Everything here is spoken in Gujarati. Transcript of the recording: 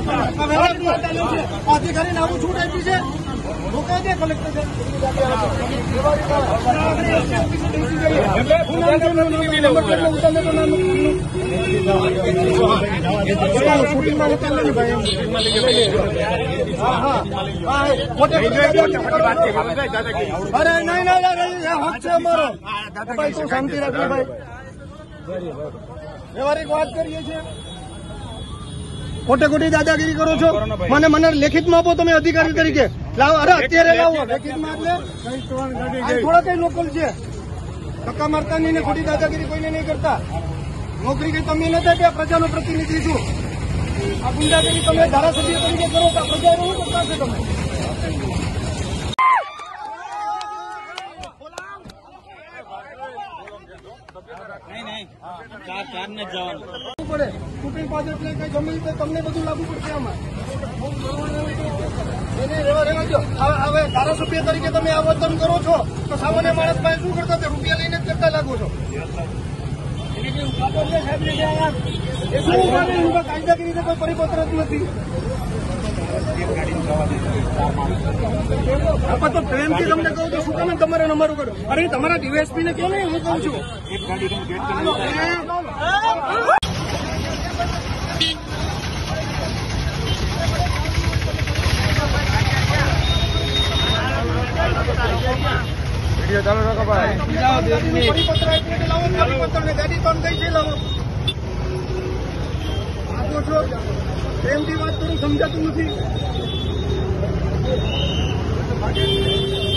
અધિકારીને આવું છૂટ આપી છે. રોકાઈ દે કલેક્ટર અરે નહીં હક છે અમારો. ભાઈ તું શાંતિ રાખજો ભાઈ. વ્યવહારિક વાત કરીએ છીએ. ખોટે ખોટી દાદાગીરી કરો છો. મને લેખિતમાં આપો તમે અધિકારી તરીકે. લાવો, અરે અત્યારે લાવો લેખિતમાં. એટલે થોડા કઈ લોકલ છે. ધક્કા મારતા નહીં ને ખોટી દાદાગીરી કોઈને નહીં કરતા. નોકરી કઈ તમે નથી આપ્યા, પ્રજાનો પ્રતિનિધિ છું. આ ગુંડાગીરી તમે ધારાસભ્ય તરીકે કરો તો પ્રજા એવું કરતા છે તમે. પડે ચૂંટણી પાસે એટલે કઈ ગમે તે તમને બધું લાગુ પડશે આમાં. એને રહેવા દો. હવે ધારાસભ્ય તરીકે તમે આ વર્તન કરો છો તો સામાન્ય માણસ પાસે શું કરતા તે રૂપિયા લઈને જ કરતા લાગો છો. કાયદાકીય રીતે કોઈ પરિપત્ર જ નથી. તો પ્રેમથી તમને કહું તો શું કામ તમારે અમારું કરો? અરે તમારા ડીવાયએસપી ને કેમ નહીં હું કહું છું. ચાલો રાખો ભાઈ. પરિપત્ર લાવો, પરિપત્ર ને ગાડી પણ કઈ છે લાવો. આપો છો પ્રેમથી વાત કરું, સમજાતું નથી.